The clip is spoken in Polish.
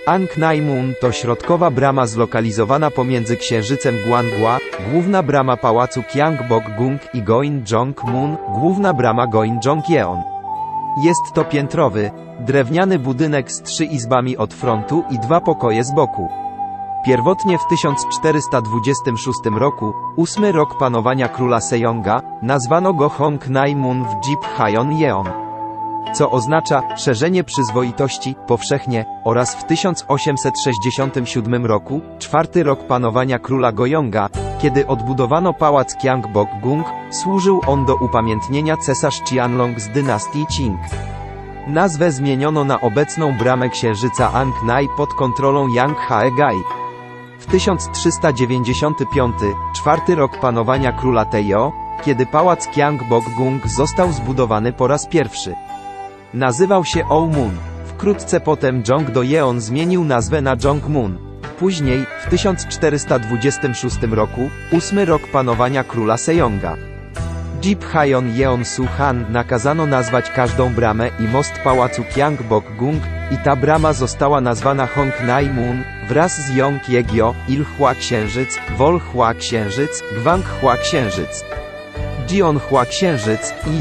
Ang-Nai Mun to środkowa brama zlokalizowana pomiędzy księżycem Guangua, główna brama pałacu Gyeongbokgung i Goinjong-mun, główna brama Goinjong-yeon. Jest to piętrowy, drewniany budynek z 3 izbami od frontu i 2 pokoje z boku. Pierwotnie w 1426 roku, 8 rok panowania króla Sejonga, nazwano go Hong-Nai Mun w Jip-Hayon-yeon, co oznacza szerzenie przyzwoitości, powszechnie, oraz w 1867 roku, 4 rok panowania króla Gojonga, kiedy odbudowano pałac Gyeongbokgung, służył on do upamiętnienia cesarz Qianlong z dynastii Qing. Nazwę zmieniono na obecną bramę księżyca Ang-Nai pod kontrolą Yang Hae-gai. W 1395, 4 rok panowania króla Taejo, kiedy pałac Gyeongbokgung został zbudowany po raz pierwszy. Nazywał się Omun. Wkrótce potem Jongdo-yeon zmienił nazwę na Jongmun. Później, w 1426 roku, 8 rok panowania króla Sejonga, Jip-Hayon-yeon Su-han, nakazano nazwać każdą bramę i most pałacu Gyeongbokgung, i ta brama została nazwana Hong-Nai Mun, wraz z Yong-Yegyo, Il-hwa Księżyc, Wol-hwa Księżyc, Gwang-hwa Księżyc, Jion-hwa Księżyc i